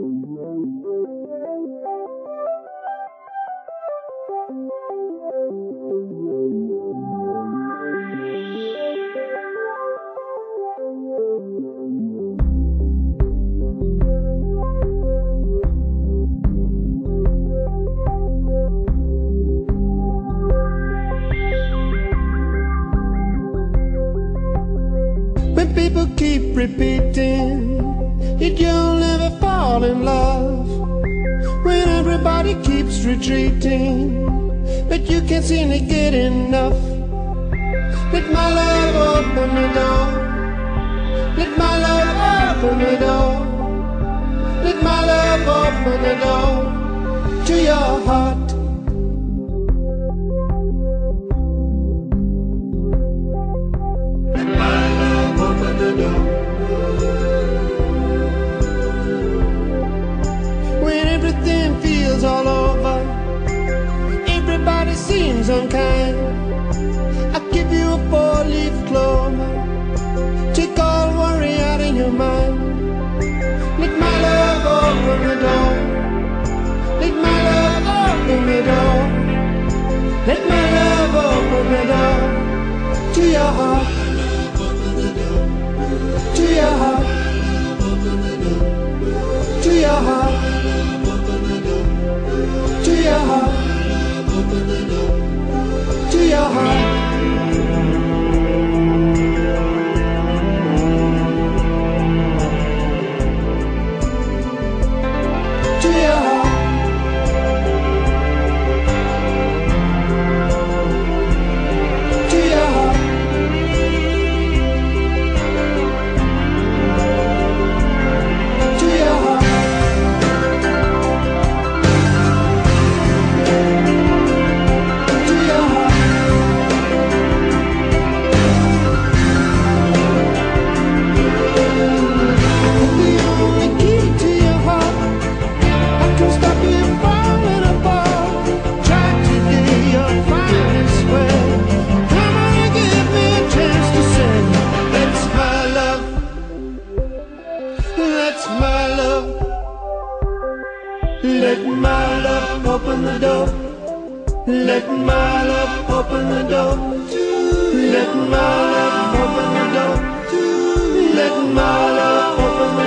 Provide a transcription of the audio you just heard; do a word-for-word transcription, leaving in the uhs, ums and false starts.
People keep repeating that you'll never fall in love, when everybody keeps retreating, but you can't seem to get enough. Let my love open the door. Let my love open the door. Let my love open the door to your heart. When everything feels all over, everybody seems unkind, I'll give you a four-leaf clover, take all worry out of your mind. Let my love open the door. Let my love open the door. Let my love open the door to your heart. To your heart, to your heart, to your heart, to your heart. Let my love open the door. Let my love open the door. Let my love open the door. Let my love open the door.